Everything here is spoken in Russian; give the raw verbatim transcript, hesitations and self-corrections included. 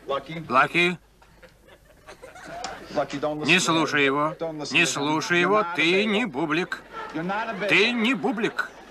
Лаки, не слушай его. Не слушай его, ты не бублик. Ты не бублик.